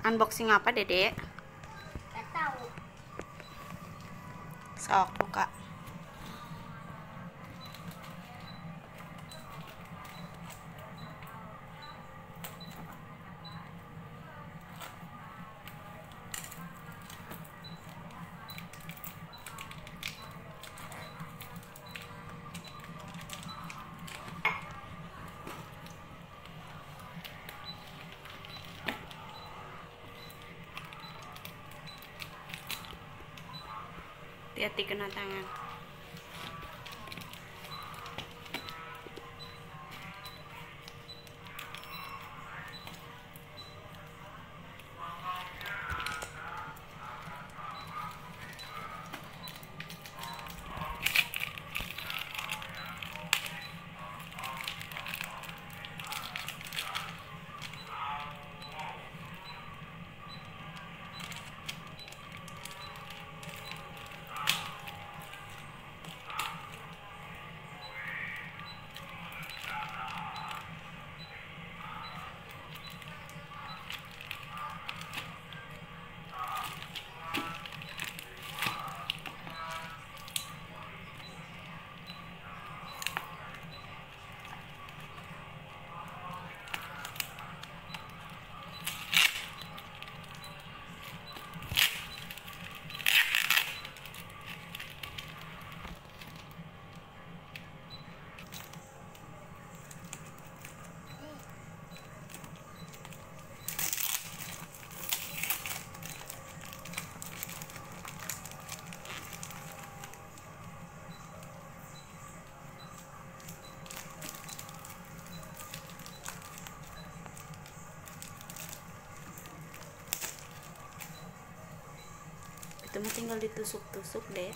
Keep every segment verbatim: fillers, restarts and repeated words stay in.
Unboxing apa, Dedek? Gak tahu. Sok buka. Hati-hati kena tangan. Itu mah tinggal ditusuk-tusuk deh.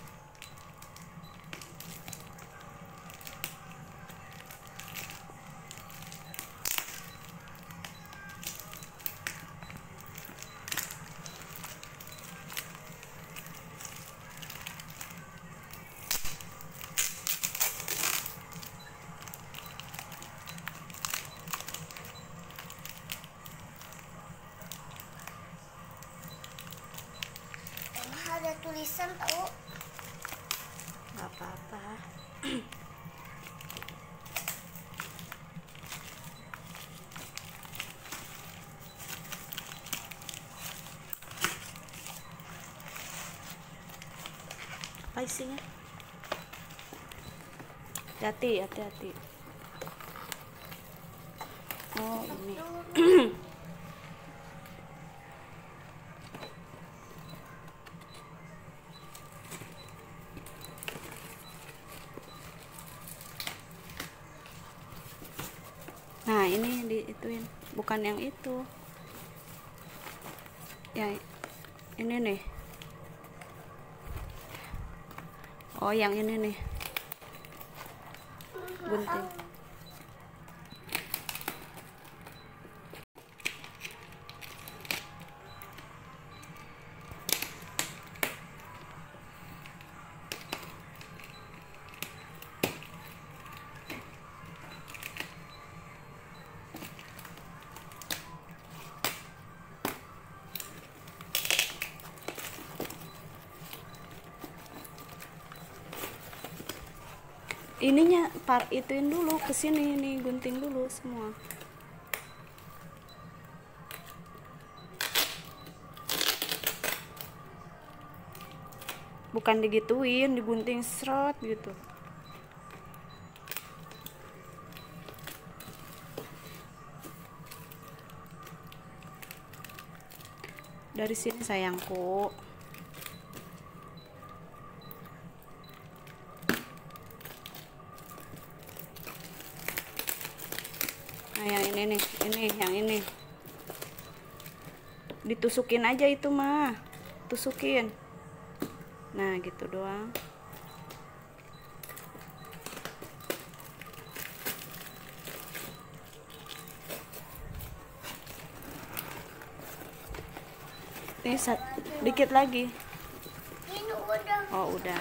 Ada tulisan tahu. Gak apa-apa. Apa isinya? Hati-hati, hati-hati. Oh, ini. Nah, ini diituin, bukan yang itu. Ya, ini nih. Oh, yang ini nih. Gunting. Ininya par ituin dulu ke sini, nih gunting dulu semua. Bukan digituin, digunting serot gitu. Dari sini sayangku. Nah, yang ini nih, ini yang ini. Ditusukin aja itu mah. Tusukin. Nah, gitu doang. Ini dikit lagi. Ini udah. Oh, udah.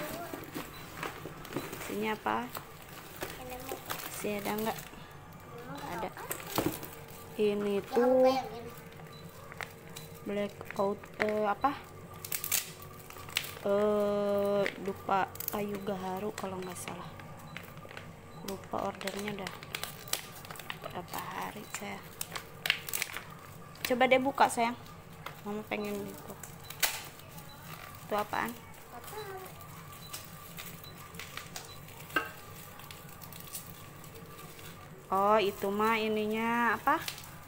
Sini apa? Sini ada enggak? Ada. Ini tuh blackout eh, apa eh lupa kayu gaharu kalau nggak salah, lupa ordernya dah berapa hari saya. Coba deh buka sayang, mama pengen itu. Itu apaan? Oh itu mah ininya apa?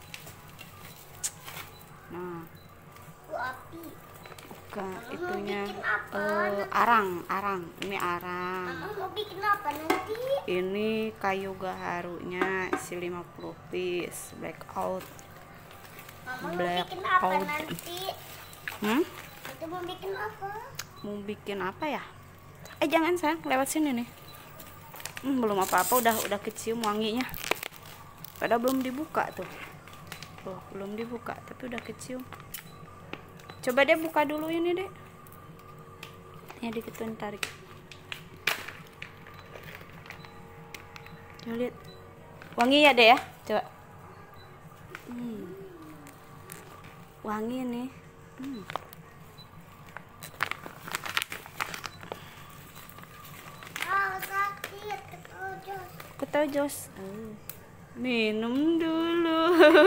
Nah api. bukan itunya uh, arang arang ini arang. Mama mau bikin apa nanti? Ini kayu gaharunya isi lima puluh piece blackout. Mama mau Black bikin apa out. nanti? Hmm? Itu mau bikin apa? Mau bikin apa ya? Eh jangan sayang, lewat sini nih. Hmm, belum apa-apa udah udah kecium wanginya. Padahal belum dibuka tuh. Tuh, belum dibuka tapi udah kecium. Coba deh buka dulu ini deh. Ya dikituin tarik. Coba lihat. Wangi ya deh ya. Coba. Hmm. Wangi nih. Hmm. Oh, sakit ketojos. Ketojos. Oh. Minum dulu.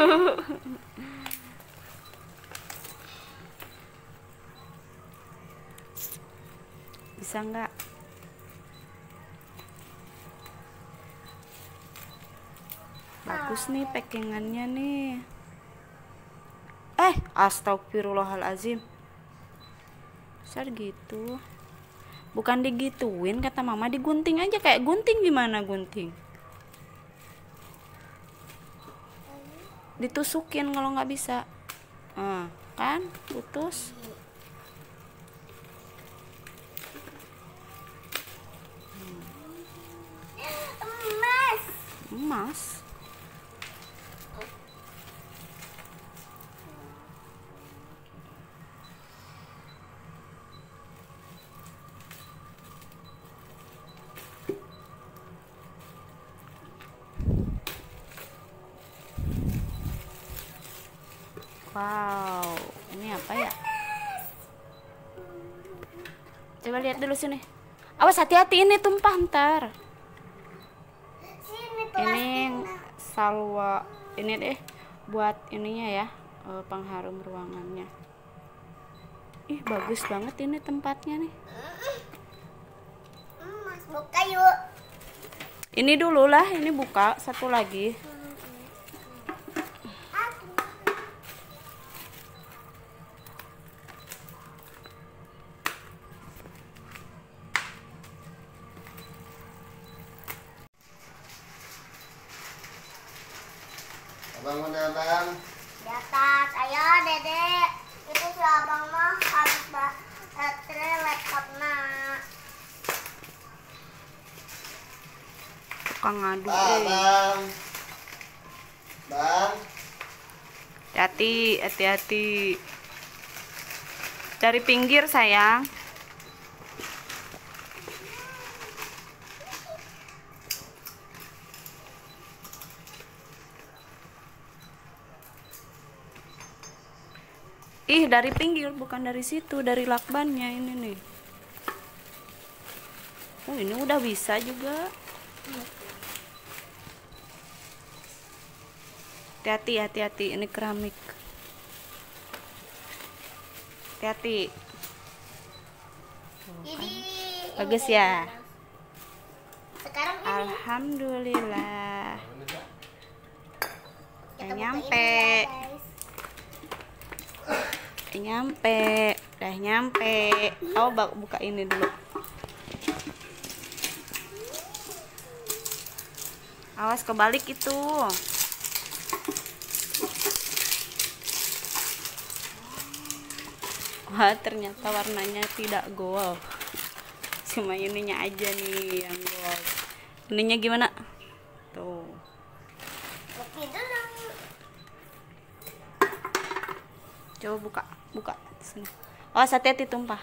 Bisa nggak? Bagus nih packingannya nih. Eh, astagfirullahalazim. Besar gitu. Bukan digituin kata mama, digunting aja kayak gunting. Gimana gunting? Ditusukin kalau nggak bisa. Nah, kan putus. Emas. Emas. Wow, ini apa ya? Coba lihat dulu sini. Awas hati-hati ini tumpah ntar. Sini Ini plastiknya. salwa, ini deh buat ininya ya, eh, pengharum ruangannya. Ih bagus banget ini tempatnya nih. Emas buka yuk. Ini dulu lah, ini buka satu lagi. Abang mana abang? Di atas, ayo dedek. Itu si abang mah habis baterai laptopnya. Tukang ngadu Ah, eh. bang. Bang. Hati-hati, hati-hati. Dari pinggir sayang. Ih, dari pinggir bukan dari situ, dari lakbannya ini nih. Oh, ini udah bisa juga. Hati-hati, hati-hati, ini keramik. Hati-hati. Jadi Bagus ini ya. kayak sekarang ini Alhamdulillah. kita Udah buka nyampe. ini ya, guys. Udah nyampe, udah nyampe. Oh, bak- buka ini dulu. Awas kebalik itu. Wah, ternyata warnanya tidak gold. Cuma ininya aja nih yang gold. Ininya gimana? Tuh. Kopi dulu. Coba buka, buka sini. Oh, hati-hati tumpah.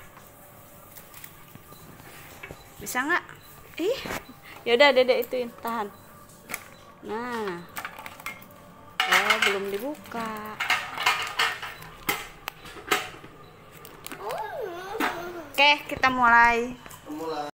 Bisa nggak? Ih, yaudah dedek ituin, tahan. Nah, oh belum dibuka. Oke, kita mulai. Mulai.